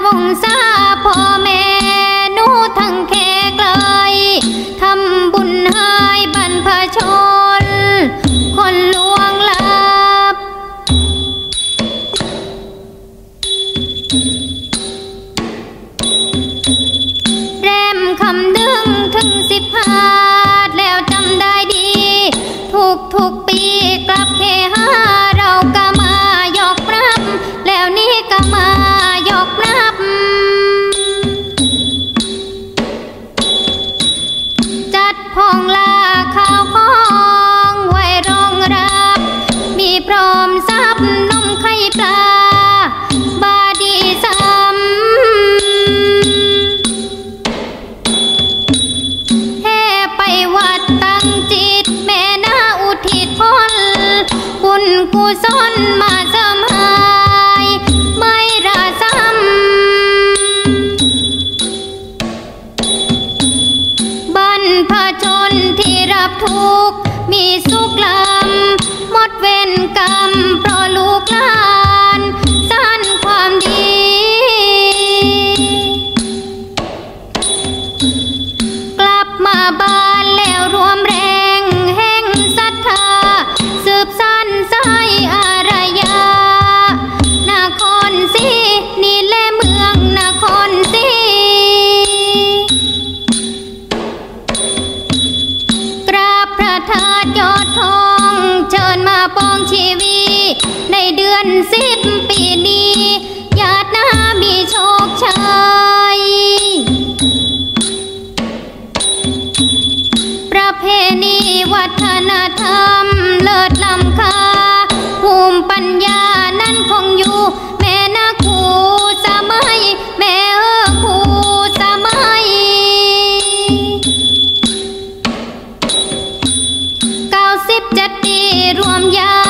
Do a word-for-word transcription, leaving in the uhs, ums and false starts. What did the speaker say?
วงศาพ่อแม่หนูทั้งแค่ไกลทำบุญให้บรรพชนคนลวงลับแรมคำดึงถึงสิบหาดแล้วจำได้ดีทุกทุกปีกลับเคหาเราก็มายกนับแล้วนี่ก็มายกนับจัดพองลาข้าวของไว้รองรับมีพร้อมซับนมไข่ปลาบาดีซ้ำแห่ไปวัดตั้งจิตแม่นาอุทิศผลบุญกุศลมาเสริมหายไม่ราซ้ำบรรพชนที่รับทุกข์มีสุขลำหมดเวรกรรมเพราะลูกหลานสร้างความดีกลับมาบ้านแล้วรวมแรงแห่งศรัทธาสืบสานสายอารยานครศรีนี่แหละเมืองนครศรีกราบพระธาตุยอดทองเชิญมาปองชีวีในเดือนสิบปีนี้ญาตินามีโชคชัยประเพณีวัฒนธรรมเลิศล้ำค่าภูมิปัญญานั้นคงอยู่แม่นาคูสมัยแม่เออคูสมัยเก้าสิบเจ็ดปีรวมญา